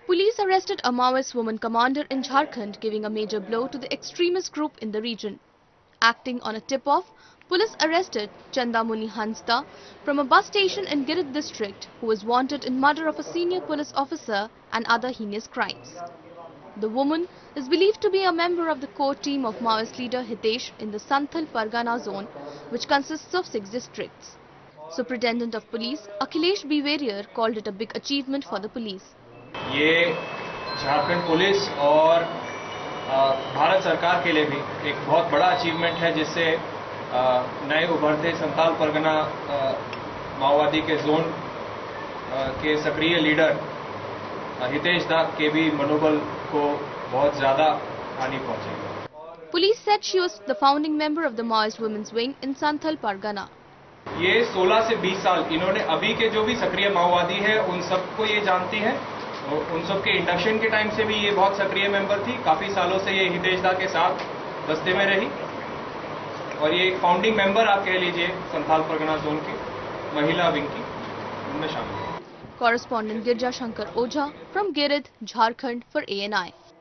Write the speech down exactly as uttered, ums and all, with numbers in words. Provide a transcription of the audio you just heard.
Police arrested a Maoist woman commander in Jharkhand, giving a major blow to the extremist group in the region. Acting on a tip-off, police arrested Chandamuni Hansda from a bus station in Giridih district, who was wanted in murder of a senior police officer and other heinous crimes. The woman is believed to be a member of the core team of Maoist leader Giridih in the Santhal Pargana zone, which consists of six districts. Superintendent of Police Akhilesh B. Warrior called it a big achievement for the police. ये Jharkhand police और भारत सरकार के लिए भी एक बहुत बड़ा achievement है, जिससे नए उभरते संथाल परगना माओवादी के जोन के सक्रिय लीडर हितेश दा के भी मनोबल को बहुत ज्यादा हानि पहुंचेगी. Police said she was the founding member of the Maoist women's wing in Santhal Pargana. ये सोलह से बीस साल इन्होंने अभी के जो भी सक्रिय माओवादी है उन सबको ये जानती है. उन सब के इंडक्शन के टाइम से भी ये बहुत सक्रिय मेंबर थी. काफी सालों से ये हितेश दा के साथ दस्ते में रही और ये एक फाउंडिंग मेंबर आप कह लीजिए संथाल परगना जोन की महिला विंग की उनमें शामिल है. Correspondent Girja Shankar Ojha from Giridih, Jharkhand for A N I.